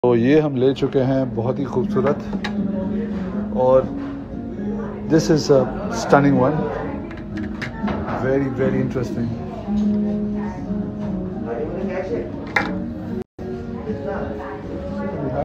तो ये हम ले चुके हैं, बहुत ही खूबसूरत, और this is a stunning one, very very interesting.